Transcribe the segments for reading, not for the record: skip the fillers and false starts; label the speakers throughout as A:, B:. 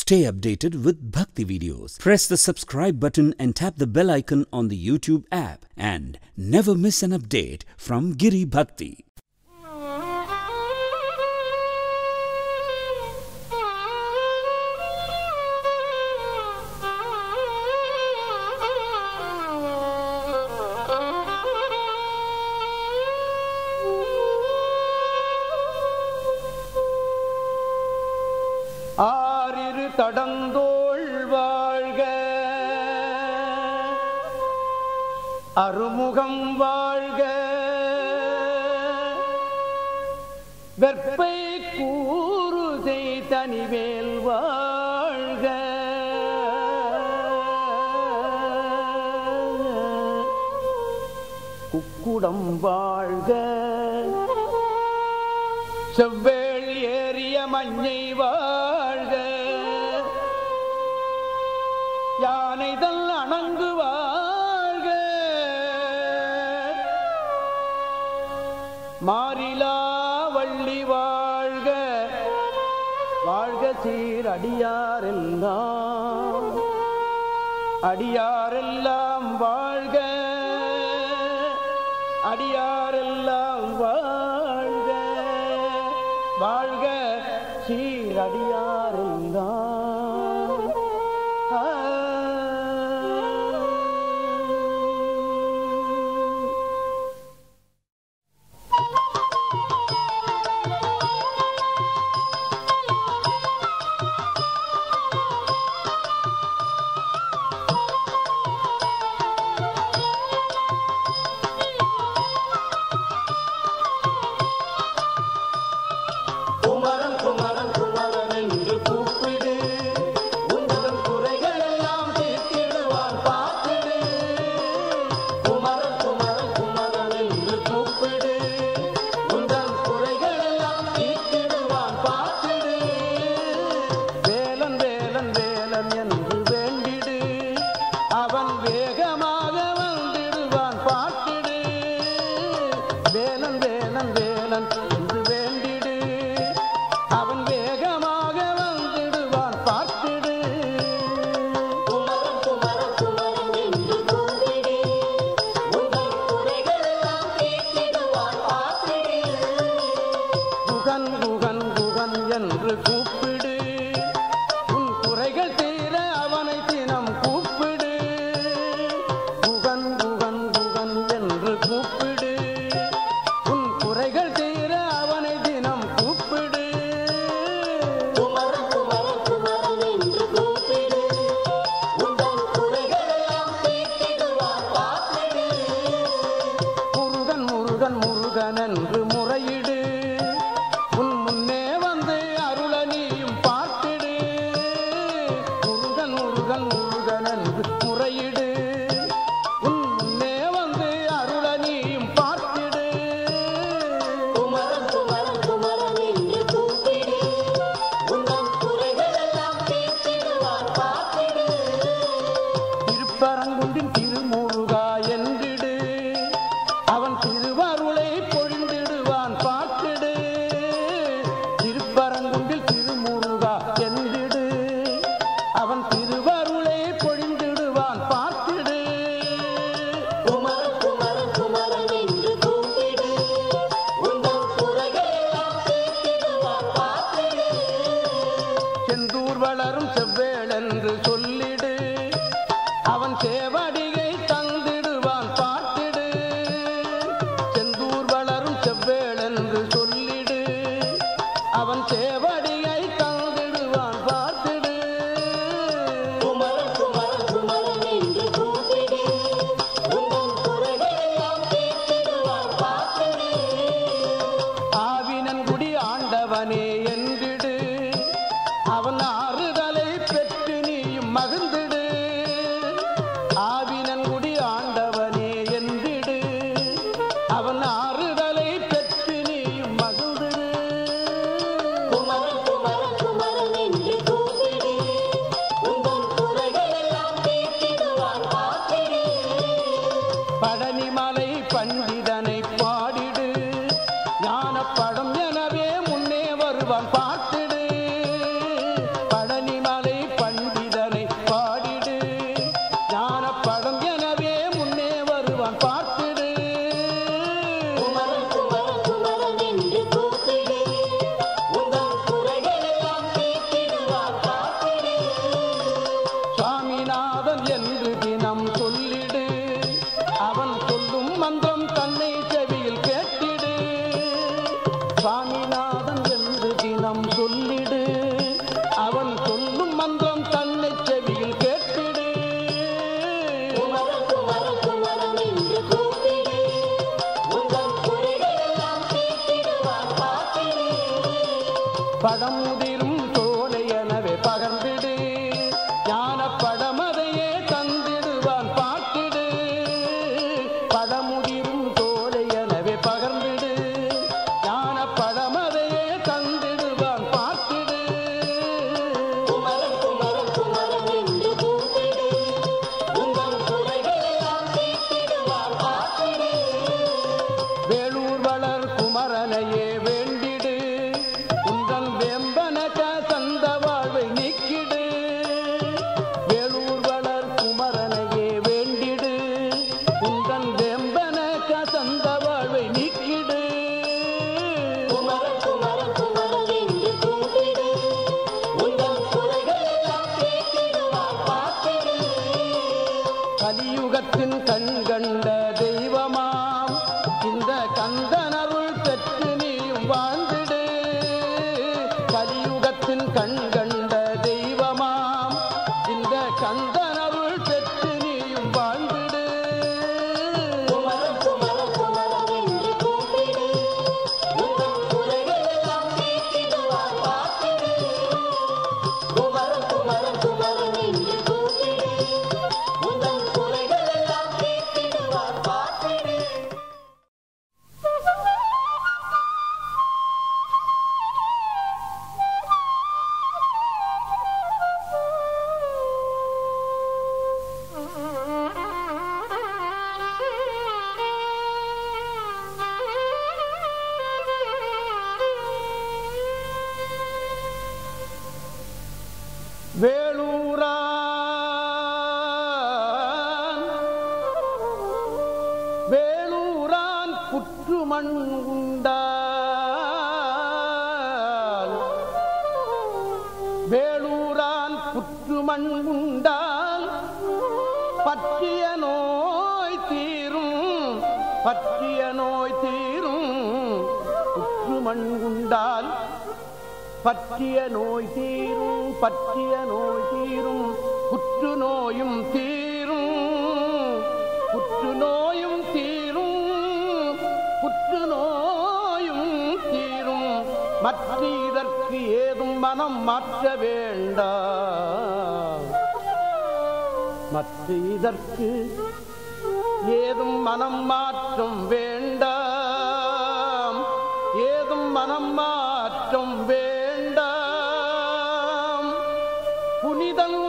A: Stay updated with Bhakti videos. Press the subscribe button and tap the bell icon on the YouTube app and never miss an update from Giri Bhakti.
B: ஆரிரு தடந்தோள் வாழ்க, அருமுகம் வாழ்க, வெற்பை கூறு செய் தனிவேல் வாழ்க, குக்குடம் வாழ்க, செவ்வேள் ஏறிய மஞ்சை வாழ்க, யானைதல் அணங்கு வாழ்க, மாறிலா வள்ளி வாழ்க, வாழ்க சீர் அடியாரெல்லாம், அடியாரெல்லாம் வாழ்க, அடியாரெல்லாம் வாழ்க, வாழ்க சீரடியாரெல்லாம். என்று கூப்பிடு, உன் குறைகள் தீர அவனை தினம் கூப்பிடு. குகன் குகன் குகன் என்று கூப்பிடு, உன் குறைகள் தீர அவனை தினம் கூப்பிடு.
C: குமரன் குமரன் குமரன் என்று கூப்பிடு, உந்தன் குறைகள் எல்லாம் தீர்த்திடுவான் பார்த்திடு.
B: முருகன் முருகன் முருகன் என்று முறையிடு, உன் முன்னே வந்து அருள நீயும் பார்த்திடு. முருகன் முருகன் முருகன் என்று முறையிடு, உன் முன்னே வந்து அருள நீயும் பார்த்திடு.
C: குமரன் குமரன் குமரன் என்று கூப்பிடு, உந்தன் குறைகள் எல்லாம் தீர்த்திடுவான் பார்த்திடு.
B: திருப்பரங்குன்றின் திருமுருகா என்றிடு, அவன் திருவருளை பொழிந்திடுவான் பார்த்திடு. திருப்பரங்குன்றில் திருமுருகா என்றிடு, அவன் திருவருளை பொழிந்திடுவான் பார்த்திடு.
C: குமரன் குமரன் குமரன் என்று கூப்பிடு, உந்தன் குறைகள் எல்லாம் தீர்த்திடுவான் பார்த்திடு.
B: செந்தூர் வளரும் செவ்வேள் என்று சொல்லிடு, அவன் சேவடியை தந்திடுவான் பார்த்திடு. செந்தூர் வளரும் செவ்வேள் என்று சொல்லிடு, அவன் சேவடியை தந்திடுவான் பார்த்திடு.
C: குமரன் குமரன் குமரன் என்று கூப்பிடு, உந்தன் குறைகள் எல்லாம் தீர்த்திடுவான் பார்த்திடு.
B: ஆவினன்குடி ஆண்டவனே என்றிடு, அவன் ஆறுதலை பெற்று நீயும் மகிழ்ந்திடு. ஆவினன்குடி ஆண்டவனே என்றிடு, அவன் ஆறுதலை பெற்று நீயும் மகிழ்ந்திடு.
C: குமரன் குமரன் குமரன் என்று கூப்பிடு, உந்தன் குறைகள் எல்லாம் தீர்த்திடுவான் பார்த்திடு.
B: பழனிமலை பண்டிதனை பாடிடு, ஞானப்படம் எனவே முன்னே வருவான் பார்த்திடு. பழனிமலை வேளூரான் புற்றுமண் உண்டால் வேளூரான் புற்றுமண் உண்டால் பற்றிய நோய் தீரும் புற்றுமண் உண்டால் பற்றிய நோய் தீரும் புற்று நோயும் தீரும் மற்ற இதற்கு ஏதும் மனம் மாற்ற வேண்டாம் மனம் மாற்றம் வேண்டாம் புனிதன்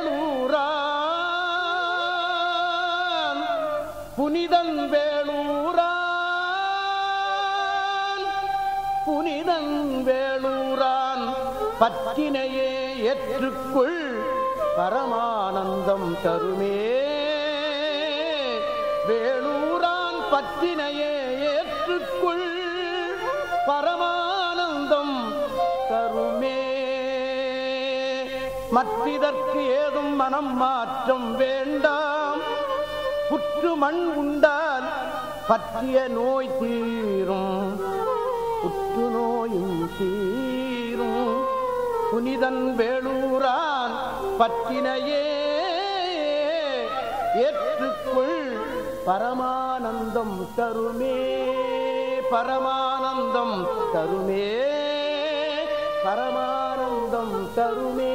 B: வேளூரான் பற்றினையே ஏற்றுக்குள் பரமானந்தம் தருமே வேளூரான் பற்றினையே ஏற்றுக்குள் பரமானந்தம் தருமே மற்றிதற்கு ஏதும் மனம் மாற்றம் வேண்டாம் புற்று மண் உண்டால் பற்றிய நோய் தீரும் புற்று நோயும் தீரும் புனிதன் வேளூரான் பற்றினையே ஏற்றுக்குள் பரமானந்தம் தருமே பரமானந்தம் தருமே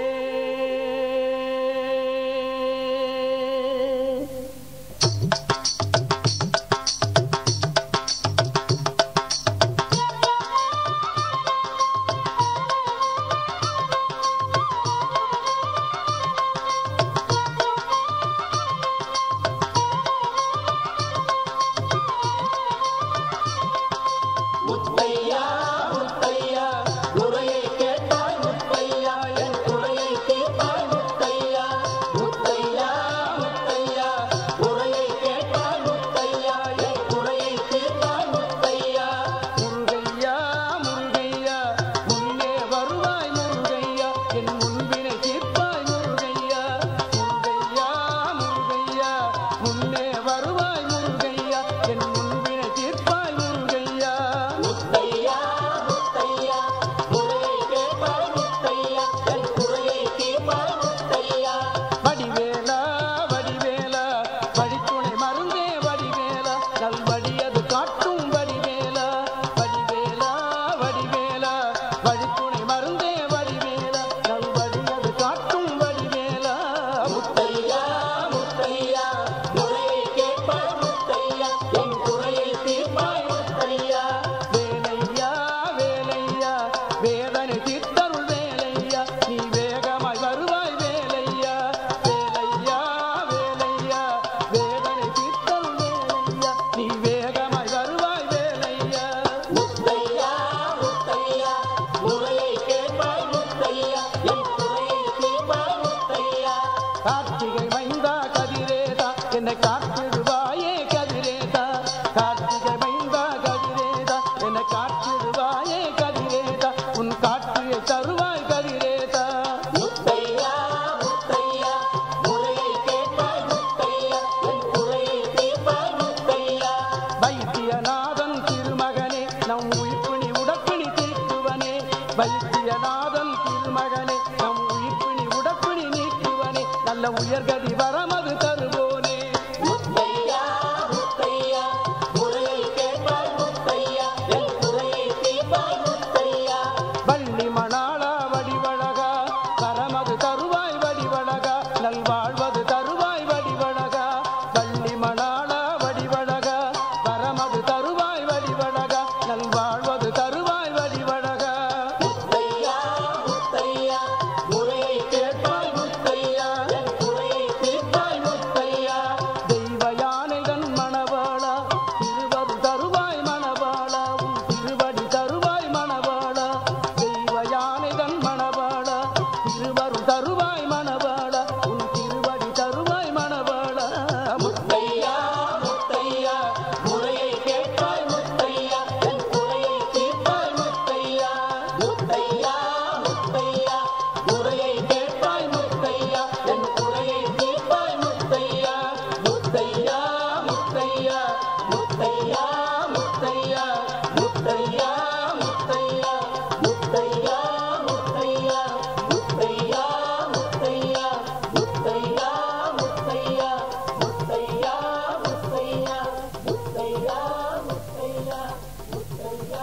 B: கார்த்திகை மைந்தா கதிரேதா என்னை காத்திடுவாயே கதிரேதா கார்த்திகை மைந்தா கதிரேதா என்னை காத்திடுவாயே கதிரேதா உன் காட்சியை தருவாய் கதிரேதா
C: முத்தையா முத்தையா முறையை கேட்பாய் முத்தையா என் குறையை தீர்ப்பாய் முத்தையா
B: வைத்தியநாதன் திருமகனே நம் உயிர்ப்பிணி உடற்பிணி தீர்க்குவனே வைத்தியநாதன் திருமகனே நம் உயிர்ப்பிணி உடற்பிணி நீக்குவனே நல்ல உயர்கதி வரமது தருவோனே
C: முத்தையா முத்தையா முறையை கேட்பாய் முத்தையா என் குறையை தீர்ப்பாய் முத்தையா
B: வள்ளி மணாளா வடிவழகா வரமது தருவாய் வடிவழகா நல்வாழ்வது தருவாய் வடிவழகா வள்ளி மணாளா வடிவழகா வரமது தருவாய் வடிவழகா நல்வாழ்வது தருவாய் வடிவழகா
C: முத்தையா முத்தையா முறையை கேட்பாய் முத்தையா என் குறையை தீர்ப்பாய் முத்தையா
B: தெய்வ யானைகன் மணவாளா திருவரு தருவாய் மணவாளா உன் திருவடி தருவாய் மணவாளா தெய்வ யானைகன் மணவாளா திருவருள் தருவாய் மணவாளா உன் திருவடி தருவாய் மணவாளா
C: முத்தையா முத்தையா முறையை கேட்பாய் முத்தையா என் குறையை தீர்ப்பாய் முத்தையா முத்தையா முத்தையா முறையை கேட்பாய் முத்தையா என் குறையை தீர்ப்பாய் முத்தையா முத்தையா முத்தையா முத்தையா முத்தையா முத்தையா முத்தையா முத்தையா முத்தையா முத்தையா முத்தையா முத்தையா முத்தையா முத்தையா முத்தையா முத்தையா முத்தையா முத்தையா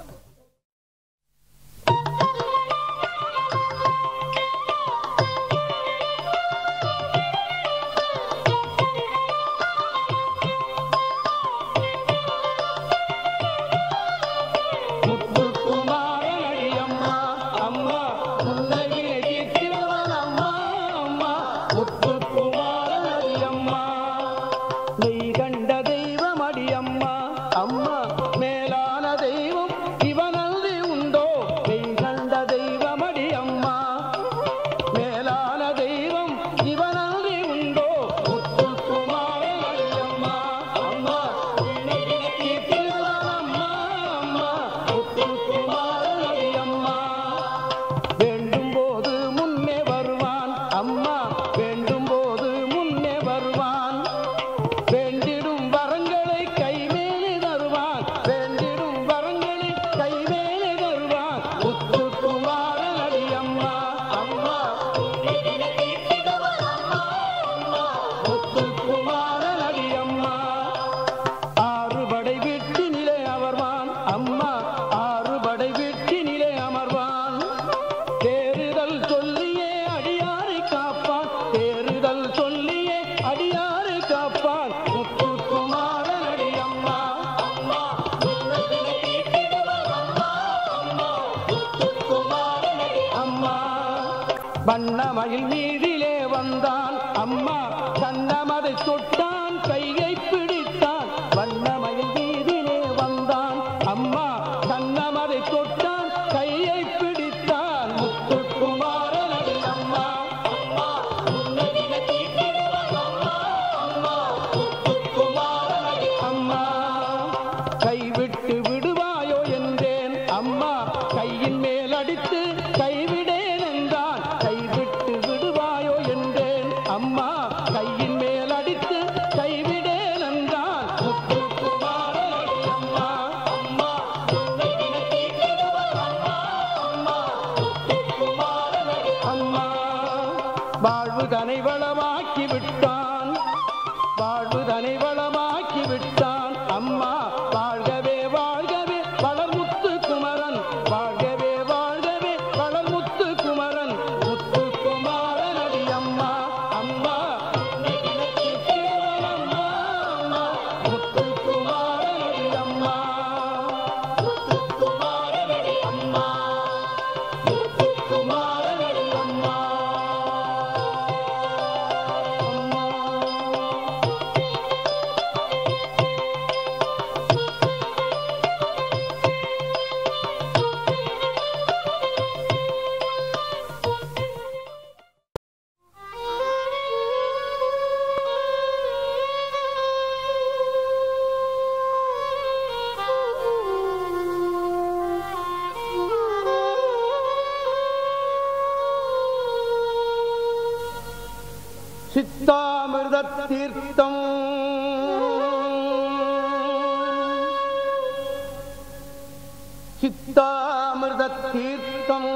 B: முத்துக்குமாரனடி அம்மா அம்மா முன்னகிலே தீர்த்திடுவான் அம்மா அம்மா முத்துக்குமாரனடி அம்மா மெய் கண்ட தெய்வம் அடி அம்மா அம்மா மேலான தெய்வம் இவனல்றி உண்டோ மெய் கண்ட தெய்வம் அடி அம்மா மேலான தெய்வம் இவனல்றி உண்டோ முத்துக்குமாரனடி அம்மா அம்மா முன்னகிலே தீர்த்திடுவான் அம்மா அம்மா முத்துக்குமாரனடி அம்மா வேண்டும் போது முன்னே வருவான் அம்மா வேண்டும் போது முன்னே வருவான் வேண்டிடும் வரங்களை கைமேலே தருவான் வேண்டிடும் வரங்களை கைமேலே தருவான் முத்துக்குமாரனடி அம்மா அம்மா முத்துக்குமாரனடி அம்மா ஆறுபடை வீட்டினிலே அமர்வான் அம்மா ஆறுபடை வீட்டினிலே அமர்வான் தேறுதல் சொல்லியே அடியாரை காப்பான் தேறுதல் சொல்லியே அடியாரை காப்பான் முத்துக்குமாரனடி அம்மா அம்மா அம்மா வண்ணமயில் மீதிலே வந்தான் அம்மா கண்ணமதை தொட்டான் கையை பிடித்தான் வண்ணமயில் மீதிலே வந்தான் அம்மா கண்ணமதை தொட்டான் கையை பிடித்தான் முத்துக்குமாரனடி அம்மா அம்மா அம்மா கைவிட்டு விடுவாயோ என்றேன் அம்மா கையின் மேல் அடித்து கைவிடேன் என்றான் கைவிட்டு விடுவாயோ என்றேன் அம்மா கையின் மேல் அடித்து கைவிடேன் என்றான் முத்துக்குமாரனடி அம்மா அம்மா அம்மா வாழ்வு தனை வளமாக்கி விட்டான் வாழ்வு தனை வளமாக்கி விட்டான் அம்மா வாழ்கவே வாழ்கவே வளர்முத்து குமரன் வாழ்கவே வாழ்கவே வளர்முத்து குமரன் முத்துக்குமாரனடி அம்மா அம்மா அம்மா முத்துக்குமாரனடி அம்மா முத்துக்குமாரனடி அம்மா முத்துக்குமாரனடி அம்மா சித்தாமிர்த தீர்த்தம் சித்தாமிர்த தீர்த்தம்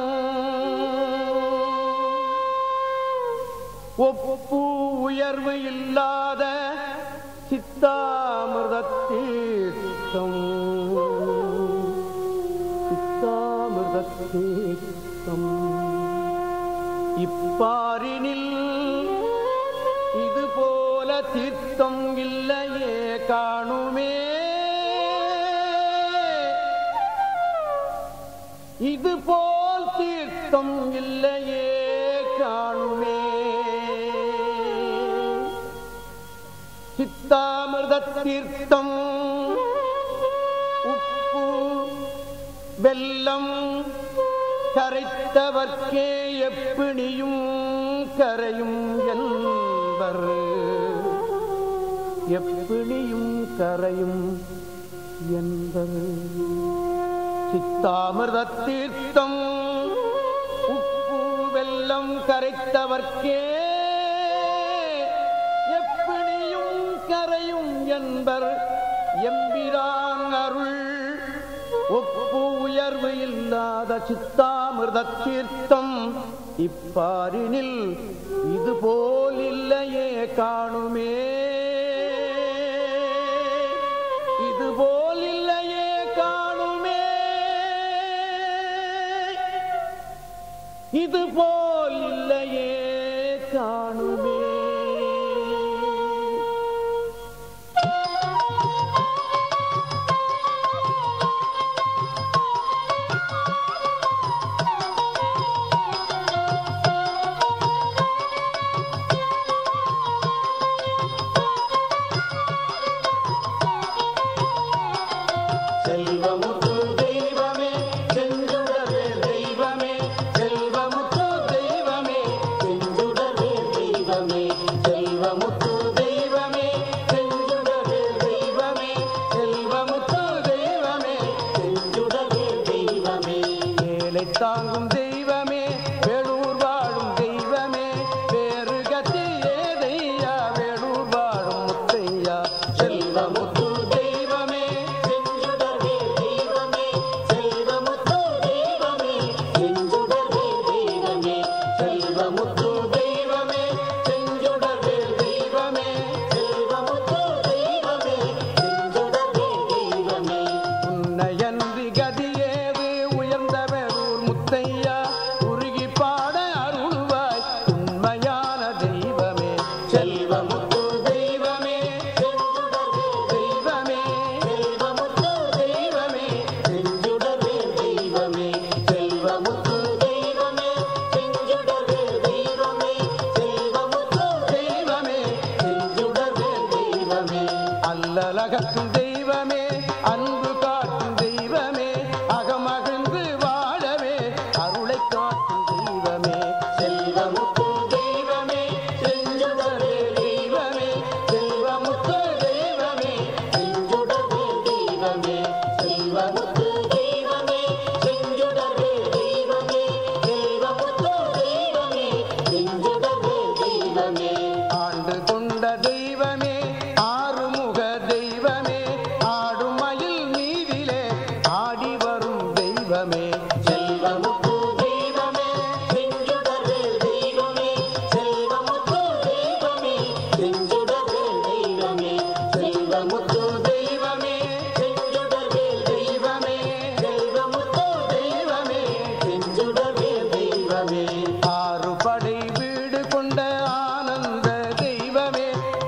B: ஒப்பு உயர்வு இல்லாத சித்தாமிர்த தீர்த்தம் சித்தாமிர்த தீர்த்தம் இப்பாரினில் இது போல தீர்த்தம் இல்லையே காணுமே இது போல் தீர்த்தம் இல்லையே காணுமே சித்தாமிர்த தீர்த்தம் உப்பு வெல்லம் கரைத்த கரைத்தவர்க்கே எப்பிணியும் கரையும் என்பர் எப்பிணியும் கரையும் என்பர் சித்தாமிர்த தீர்த்தம் உப்பு வெல்லம் கரைத்தவர்க்கே எப்பிணியும் கரையும் என்பர் எம்பிரான் அருள் ஒப்பு உயர்வு இல்லாத சித்தாமிர்த தீர்த்தம் இப்பாரினில் இதுபோல் இல்லையே காணுமே இதுபோல் இல்லையே காணுமே இதுபோல் இல்லையே காணுமே
C: செல்வமுத்து தெய்வமே செஞ்சுடவே தெய்வமே செல்வமுத்து தெய்வமே செஞ்சுடவே தெய்வமே செல்வமுத்து தெய்வமே செஞ்சுடவே தெய்வமே செல்வமுத்து தெய்வமே செஞ்சுடவே தெய்வமே
B: ஏழை தாங்கும் தெய்வமே வேலூர் வாழும் தெய்வமே வேறு கத்தி ஏதையா வேலூர் வாழும் முத்தையா
C: செல்வமுத்து தெய்வமே செஞ்சுடவே தெய்வமே செல்வமுத்து தெய்வமே செஞ்சுடவே தெய்வமே செல்வமுத்து தெய்வமே செஞ்சுடவே தெய்வமே செல்வமுத்து தெய்வமே செஞ்சுடவே தெய்வமே
B: உன்னையன்றி கதியேது உயர்ந்த வேலூர் முத்தையா உருகி பாட அருள்வாய் உண்மையான தெய்வமே
C: செல்வமுத்து தெய்வமே செஞ்சுடவே தெய்வமே செல்வமுத்து தெய்வமே செஞ்சுடவே தெய்வமே செல்வமுத்து தெய்வமே செஞ்சுடவே தெய்வமே செல்வமுத்து தெய்வமே செஞ்சுடவே தெய்வமே
B: அல்லலகற்றும் தெய்வமே அன்பு காட்டும் தெய்வமே அகமகிழ்ந்து வாழவே அருளை காட்டும் தெய்வமே
C: செல்வமுத்து தெய்வமே செஞ்சுடவே தெய்வமே செல்வமுத்து தெய்வமே செஞ்சுடவே தெய்வமே செல்வமுத்து தெய்வமே செஞ்சுடவே தெய்வமே செல்வமுத்து தெய்வமே செஞ்சுடவே தெய்வமே
B: ஆண்டு கொண்ட தெய்வமே ஆறுமுக தெய்வமே ஆடும் மயில் மீதிலே ஆடி வரும் தெய்வமே
C: செல்வமுத்து தெய்வமே செஞ்சுடவே தெய்வமே செல்வமுத்து தெய்வமே செஞ்சுடவே தெய்வமே செல்வமுத்து தெய்வமே செஞ்சுடவே தெய்வமே செல்வமுத்து தெய்வமே செஞ்சுடவே தெய்வமே
B: ஆறு படை வீடு கொண்ட ஆனந்த தெய்வமே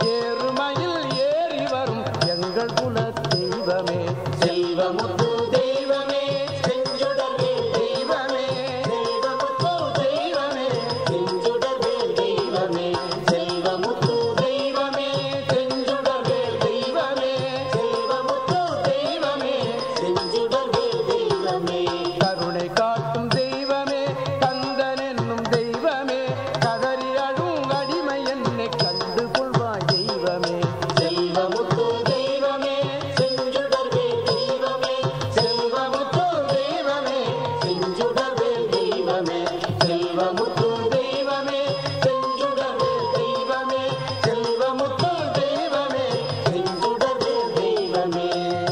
B: ஏறுமயில் ஏறி வரும் எங்கள் குல தெய்வமே
C: செல்வமுத்து தெய்வமே செஞ்சுடவே தெய்வமே செல்வமுத்து தெய்வமே செஞ்சுடவே தெய்வமே செல்வமுத்து தெய்வமே செஞ்சுடவே தெய்வமே செல்வமுத்து தெய்வமே செஞ்சுடவே தெய்வமே
B: கருணை காட்டும் தெய்வமே கந்தன் என்னும் தெய்வமே கதறி அழும் அடிமை என்னை கண்டு கொள்வாய் தெய்வமே
C: செல்வமுத்து தெய்வமே செஞ்சுடவே தெய்வமே செல்வமுத்து தெய்வமே செஞ்சுடவே தெய்வமே செல்வமுத்து தெய்வமே செஞ்சுடவே தெய்வமே செல்வமுத்து தெய்வமே செஞ்சுடவே தெய்வமே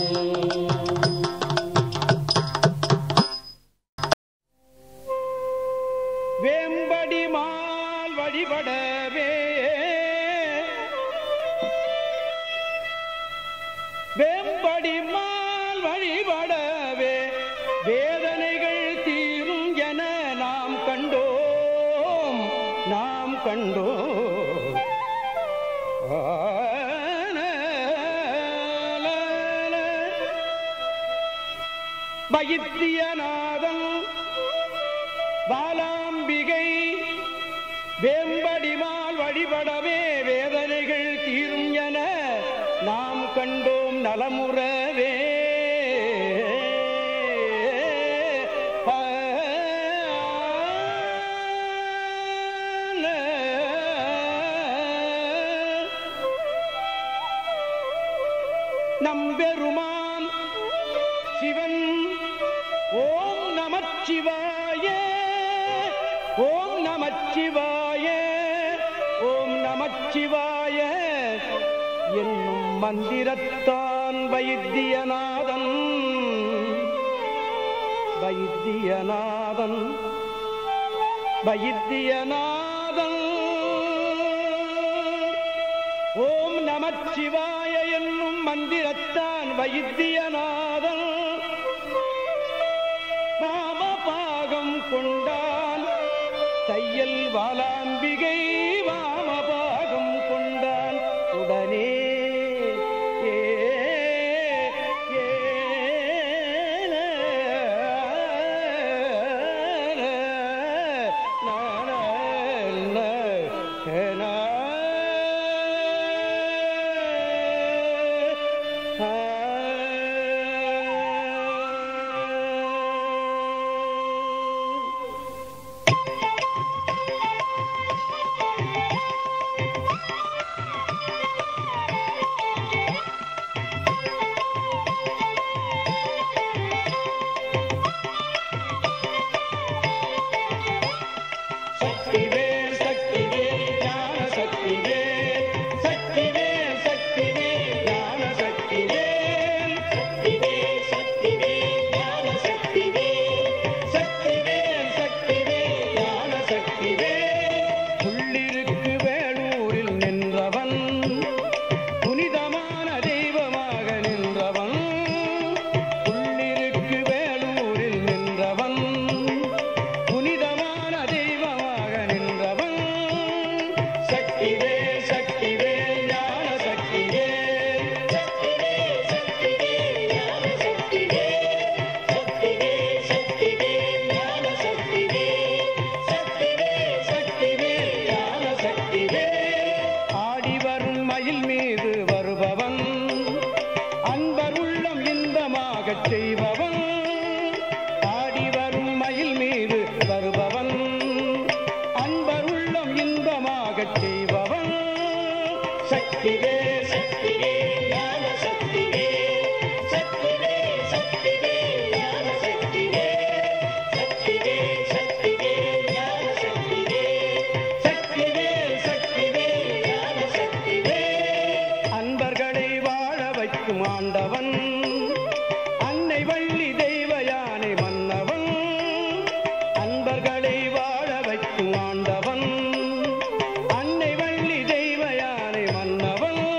B: வேம்படி மால் வழிபடவே வேம்படி மால் வழிபடவே வேதனைகள் தீரும் என நாம் கண்டோம் வைத்தியநாதன் பாலாம்பிகை வேம்படிமால் வழிபடவே வேதனைகள் தீரும் என நாம் கண்டோம் நலமுறவே நம்பெருமான் சிவன் ஓம் நமச்சிவாய ஓம் நமச்சிவாய ஓம் நமச்சிவாய என்னும் மந்திரத்தான் வைத்தியநாதன் வைத்தியநாதன் வைத்தியநாதன் ஓம் நமச்சிவாய என்னும் மந்திரத்தான் வைத்தியநாதன் வாமபாகம் கொண்டான் தையல் வாலாம்பிகை வாமபாகம் கொண்டான் உடனே செய்பவன் ஆடி வரும் மயில் மீது வருபவன் அன்பர் உள்ளம் இன்பமாகச் செய்பவன் சக்திவே சக்திவே ஞான சக்திவே சக்திவே சக்திவே ஞான சக்திவே சக்திவே சக்திவே ஞான சக்திவே சக்திவே சக்திவே ஞான சக்திவே அன்பர்களை வாழ வைக்கும் ஆண்டவன் அன்னை வள்ளி தெய்வ யானை மன்னவன் அன்பர்களை வாழ வைக்கும் ஆண்டவன் அன்னை வள்ளி தெய்வ யானை மன்னவன்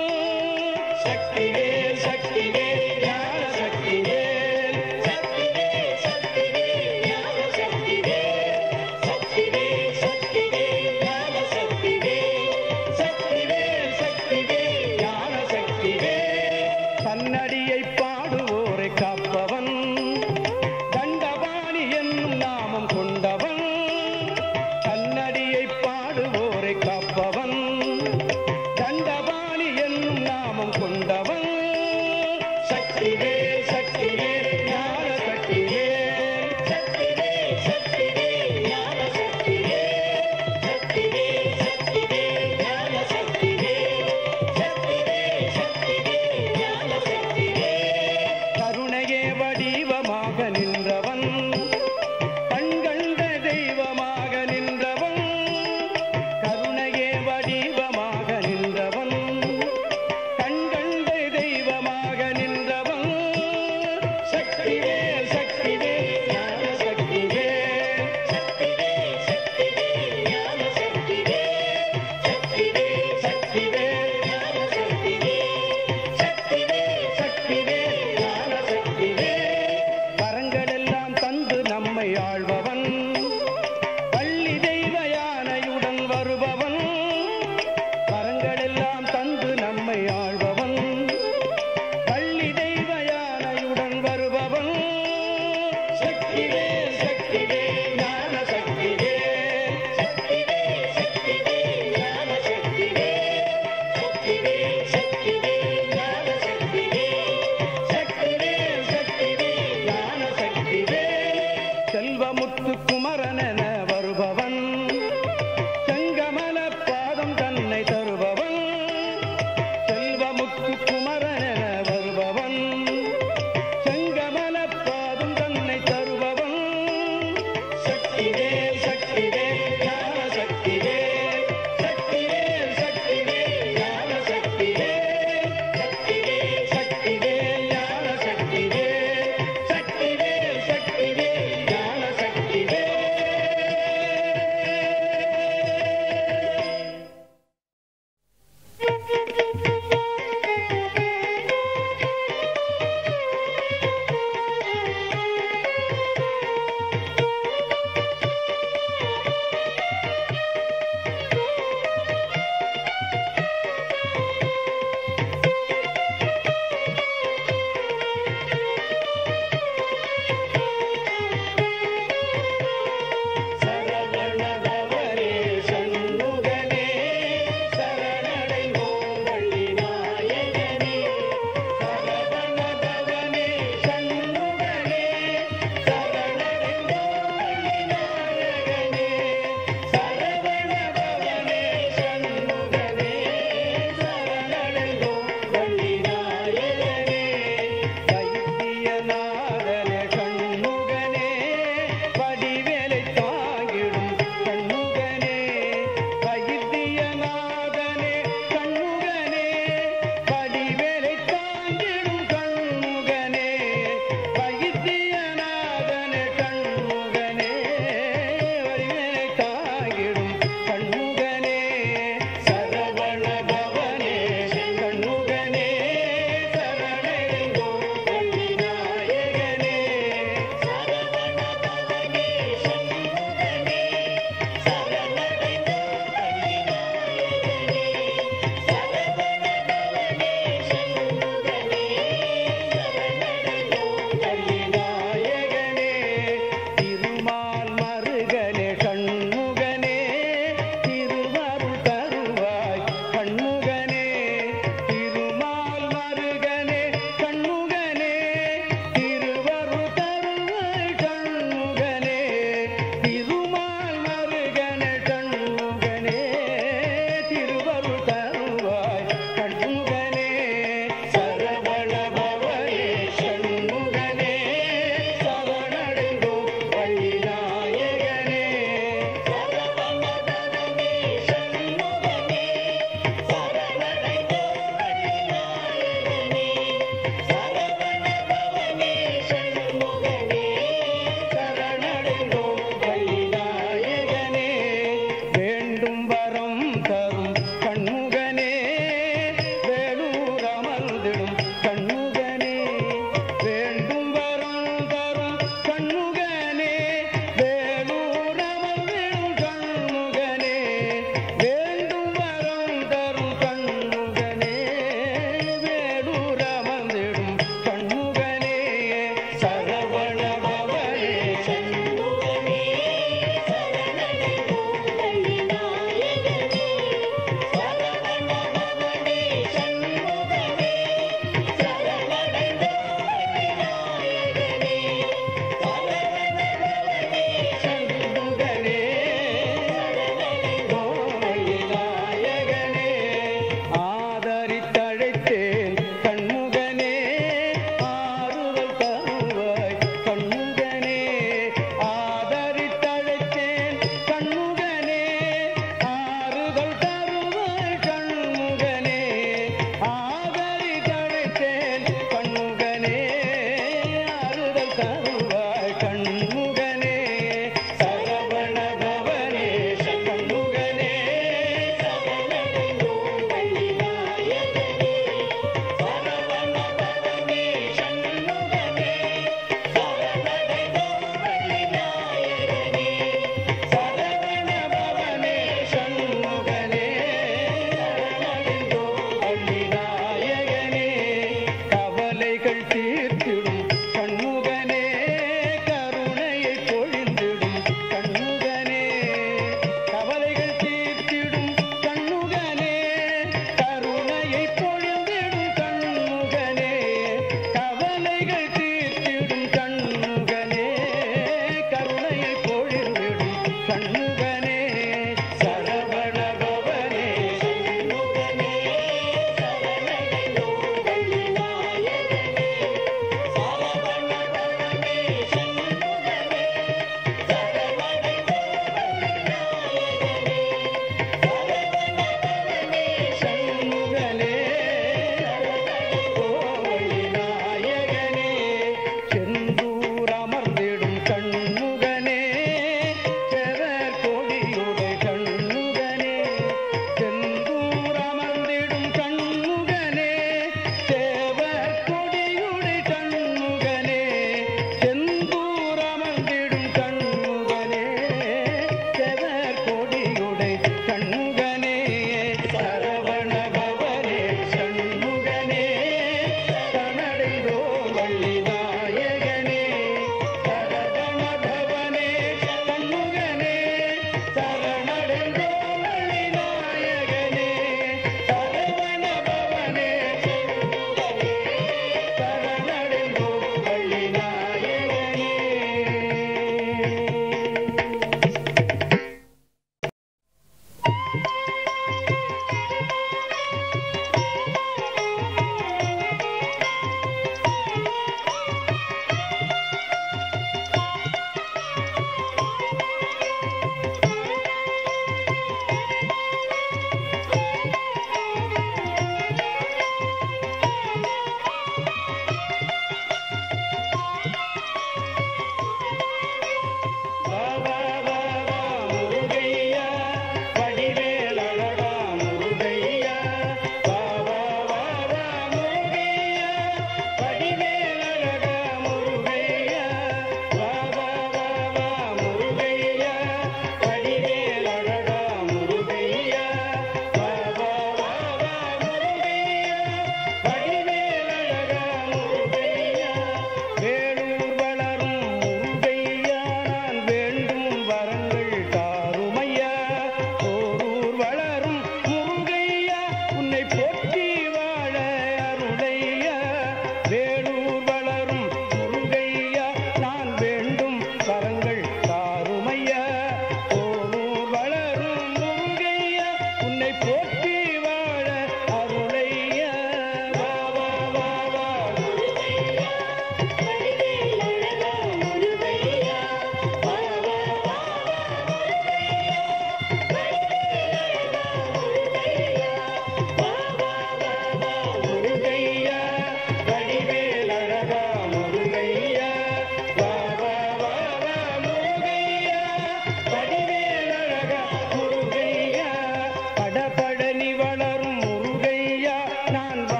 B: வேண்டும் வரம் தரும் கண்முகனே வேடூர் அமர்ந்திடும் கண்முகனே சரவண பவனே
C: சண்முகனே சரணடைந்தோம் விநாயகனே.
B: சண்முகனே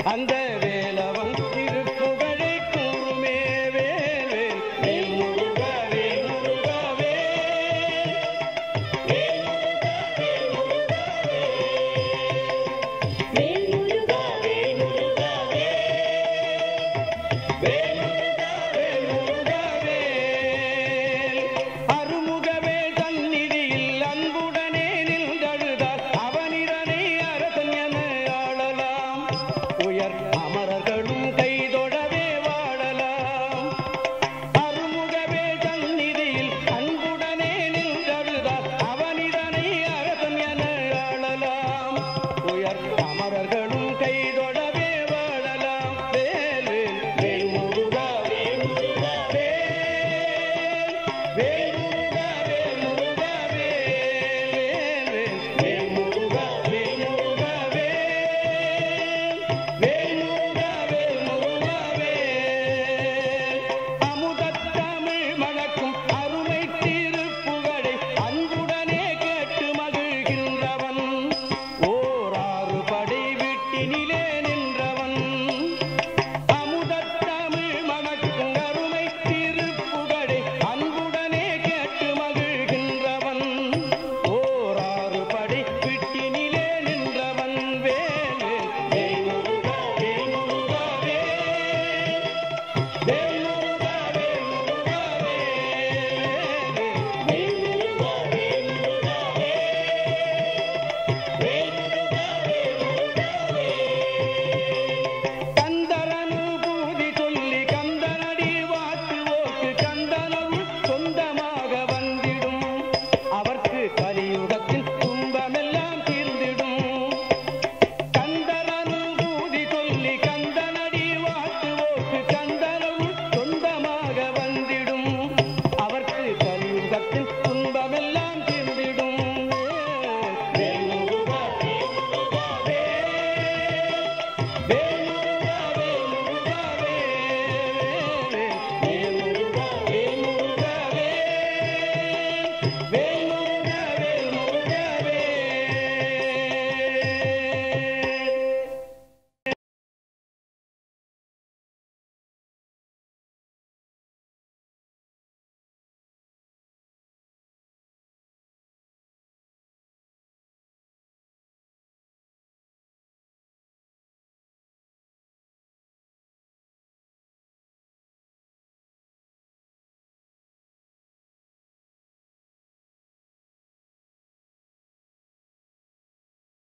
C: அந்த